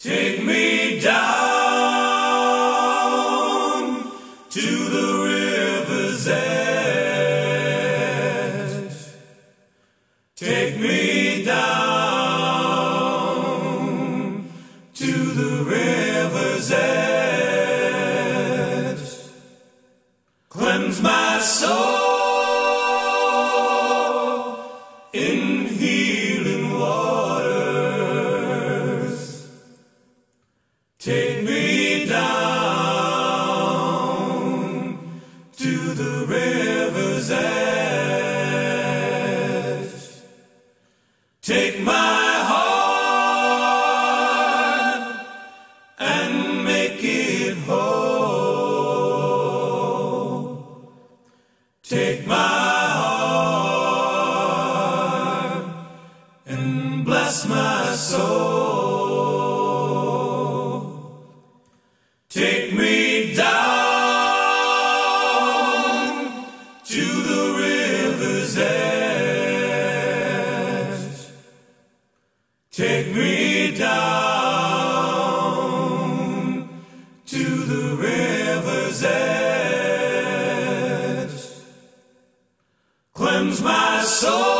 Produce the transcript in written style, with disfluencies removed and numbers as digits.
Take me down to the river's edge. Take me down to the river's edge. Cleanse my soul in healing waters. Take me down to the river's edge. Take my heart and make it whole. Take my heart and bless my soul. Take me down to the river's edge. Take me down to the river's edge. Cleanse my soul